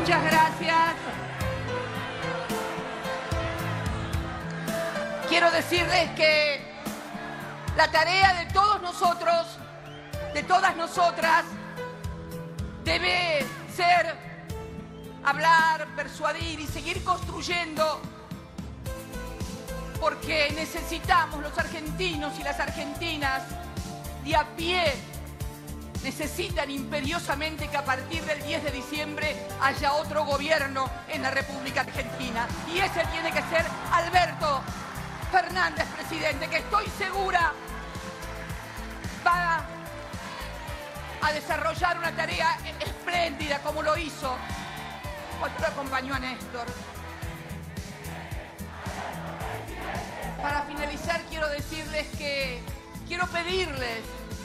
Muchas gracias. Quiero decirles que la tarea de todos nosotros, de todas nosotras, debe ser hablar, persuadir y seguir construyendo, porque necesitamos, los argentinos y las argentinas de a pie, necesitan imperiosamente que a partir del 10 de diciembre haya otro gobierno en la República Argentina. Y ese tiene que ser Alberto Fernández, presidente, que estoy segura va a desarrollar una tarea espléndida como lo hizo cuando lo acompañó a Néstor. Para finalizar quiero decirles que quiero pedirles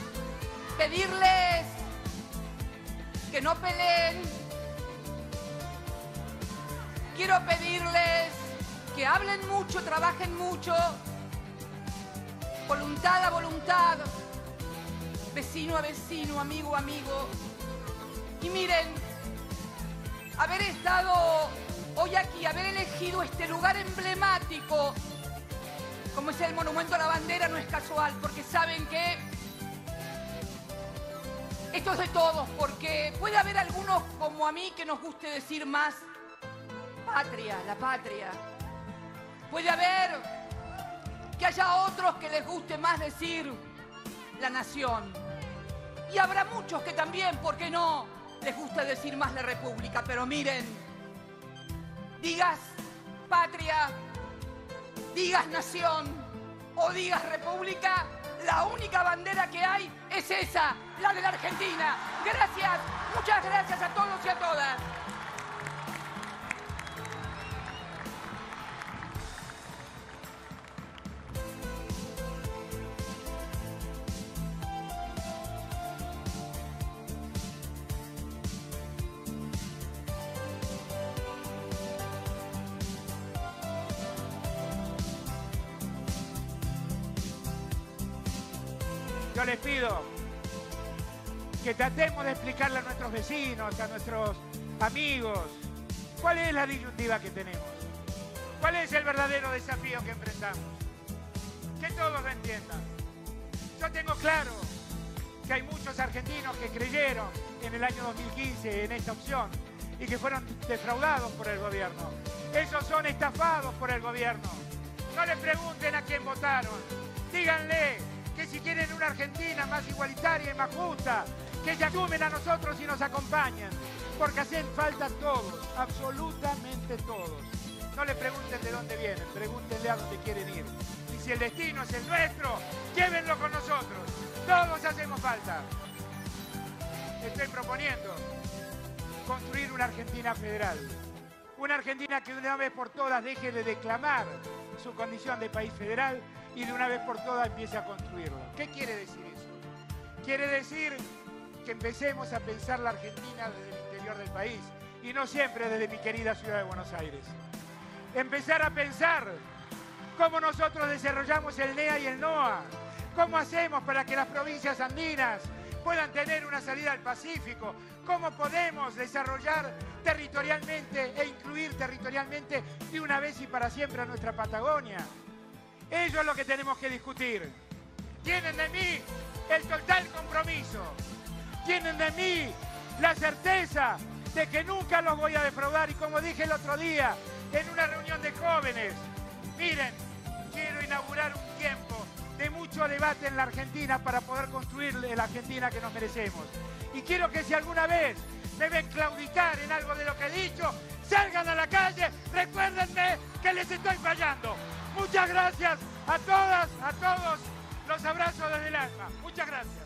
que no peleen. Quiero pedirles que hablen mucho, trabajen mucho, voluntad a voluntad, vecino a vecino, amigo a amigo. Y miren, haber estado hoy aquí, haber elegido este lugar emblemático como es el Monumento a la Bandera no es casual, porque saben que esto es de todos, porque puede haber algunos como a mí que nos guste decir más patria, la patria. Puede haber que haya otros que les guste más decir la nación. Y habrá muchos que también, ¿por qué no?, les gusta decir más la república. Pero miren, digas patria, digas nación o digas república, la única bandera que hay es esa, la de la Argentina. Gracias, muchas gracias a todos y a todas. Yo les pido que tratemos de explicarle a nuestros vecinos, a nuestros amigos, cuál es la disyuntiva que tenemos, cuál es el verdadero desafío que enfrentamos, que todos lo entiendan. Yo tengo claro que hay muchos argentinos que creyeron en el año 2015 en esta opción y que fueron defraudados por el gobierno. Esos son estafados por el gobierno. No le pregunten a quién votaron, díganle que si quieren una Argentina más igualitaria y más justa, que se asumen a nosotros y nos acompañen, porque hacen falta todos, absolutamente todos. No le pregunten de dónde vienen, pregúntenle a dónde quieren ir. Y si el destino es el nuestro, llévenlo con nosotros. Todos hacemos falta. Estoy proponiendo construir una Argentina federal. Una Argentina que de una vez por todas deje de declamar su condición de país federal y de una vez por todas empiece a construirlo. ¿Qué quiere decir eso? Quiere decir que empecemos a pensar la Argentina desde el interior del país y no siempre desde mi querida ciudad de Buenos Aires. Empezar a pensar cómo nosotros desarrollamos el NEA y el NOA, cómo hacemos para que las provincias andinas puedan tener una salida al Pacífico, cómo podemos desarrollar territorialmente e incluir territorialmente de una vez y para siempre a nuestra Patagonia. Eso es lo que tenemos que discutir. Tienen de mí el total compromiso. Tienen de mí la certeza de que nunca los voy a defraudar. Y como dije el otro día en una reunión de jóvenes, miren, quiero inaugurar un tiempo de mucho debate en la Argentina para poder construir la Argentina que nos merecemos. Y quiero que si alguna vez me ven claudicar en algo de lo que he dicho, salgan a la calle, recuérdenme que les estoy fallando. Muchas gracias a todas, a todos. Los abrazo desde el alma. Muchas gracias.